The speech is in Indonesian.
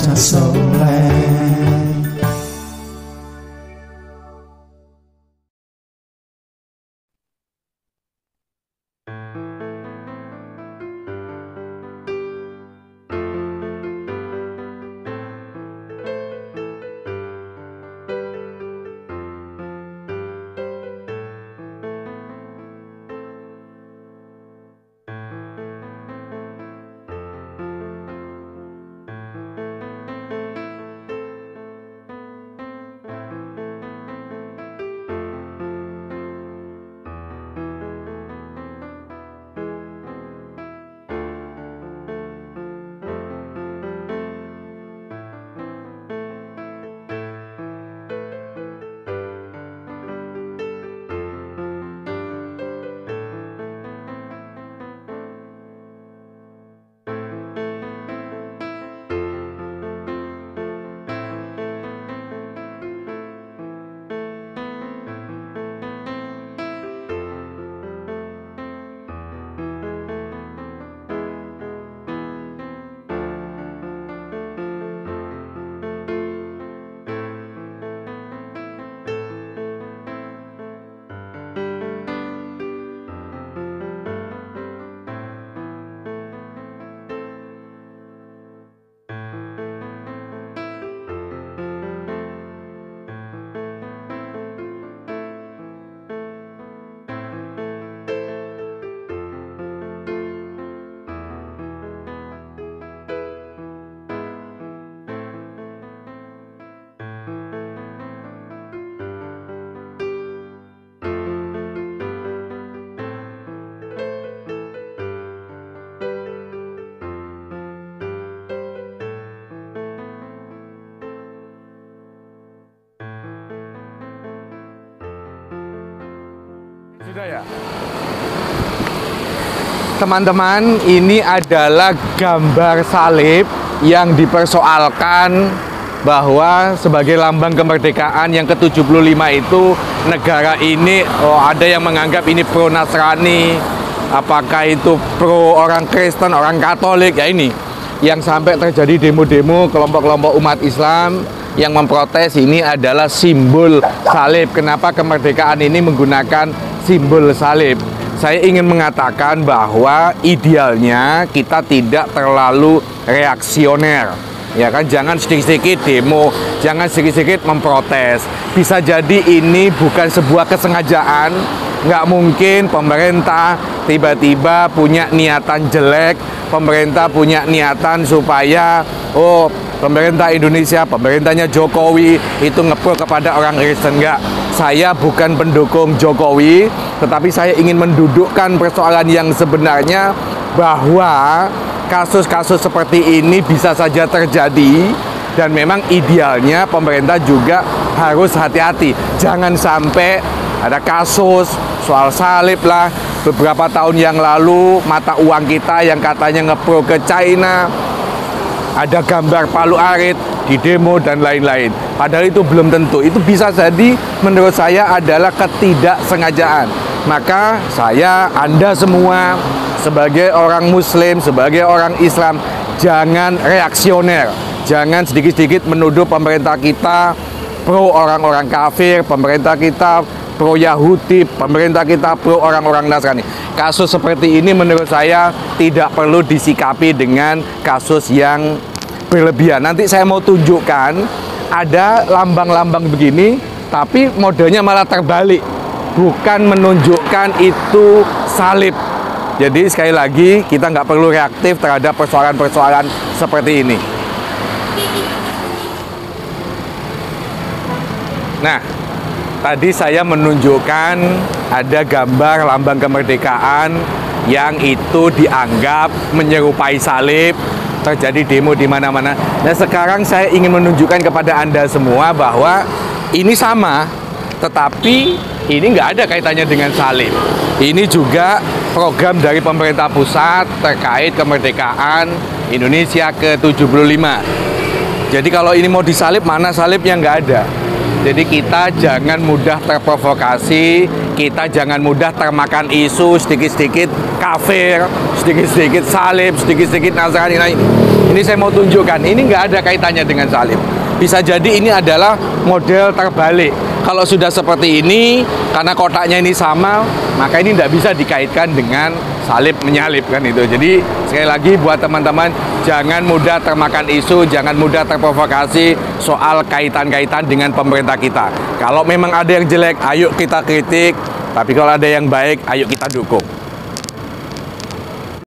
bocah soleh. Sudah ya? Teman-teman, ini adalah gambar salib yang dipersoalkan bahwa sebagai lambang kemerdekaan yang ke-75 itu negara ini ada yang menganggap ini pro Nasrani, apakah itu pro orang Kristen, orang Katolik, ya ini yang sampai terjadi demo-demo kelompok-kelompok umat Islam yang memprotes ini adalah simbol salib. Kenapa kemerdekaan ini menggunakan simbol salib? Saya ingin mengatakan bahwa idealnya kita tidak terlalu reaksioner, ya kan? Jangan sedikit-sedikit demo, jangan sedikit-sedikit memprotes. Bisa jadi ini bukan sebuah kesengajaan. Nggak mungkin pemerintah tiba-tiba punya niatan jelek, pemerintah punya niatan supaya pemerintah Indonesia, pemerintahnya Jokowi itu ngepro kepada orang Kristen. Enggak, saya bukan pendukung Jokowi, tetapi saya ingin mendudukkan persoalan yang sebenarnya bahwa kasus-kasus seperti ini bisa saja terjadi dan memang idealnya pemerintah juga harus hati-hati. Jangan sampai ada kasus soal salib lah, beberapa tahun yang lalu mata uang kita yang katanya ngepro ke China, ada gambar Palu Arit di demo dan lain-lain. Padahal itu belum tentu. Itu bisa jadi menurut saya adalah ketidaksengajaan. Maka saya, Anda semua sebagai orang Muslim, sebagai orang Islam, jangan reaksioner. Jangan sedikit-sedikit menuduh pemerintah kita pro orang-orang kafir, pemerintah kita pro Yahudi, pemerintah kita pro orang-orang Nasrani. Kasus seperti ini menurut saya tidak perlu disikapi dengan kasus yang berlebihan. Nanti saya mau tunjukkan ada lambang-lambang begini, tapi modelnya malah terbalik. Bukan menunjukkan itu salib. Jadi sekali lagi kita nggak perlu reaktif terhadap persoalan-persoalan seperti ini. Nah, tadi saya menunjukkan ada gambar lambang kemerdekaan yang itu dianggap menyerupai salib, terjadi demo di mana-mana. Nah, sekarang saya ingin menunjukkan kepada Anda semua bahwa ini sama, tetapi ini nggak ada kaitannya dengan salib. Ini juga program dari pemerintah pusat terkait kemerdekaan Indonesia ke-75. Jadi kalau ini mau disalib, mana salibnya? Nggak ada. Jadi kita jangan mudah terprovokasi, kita jangan mudah termakan isu sedikit-sedikit kafir, sedikit-sedikit salib, sedikit-sedikit Nasrani. Ini saya mau tunjukkan, ini nggak ada kaitannya dengan salib. Bisa jadi ini adalah model terbalik. Kalau sudah seperti ini, karena kotaknya ini sama, maka ini tidak bisa dikaitkan dengan salib menyalip kan itu. Jadi sekali lagi buat teman-teman, jangan mudah termakan isu, jangan mudah terprovokasi soal kaitan-kaitan dengan pemerintah kita. Kalau memang ada yang jelek, ayo kita kritik. Tapi kalau ada yang baik, ayo kita dukung.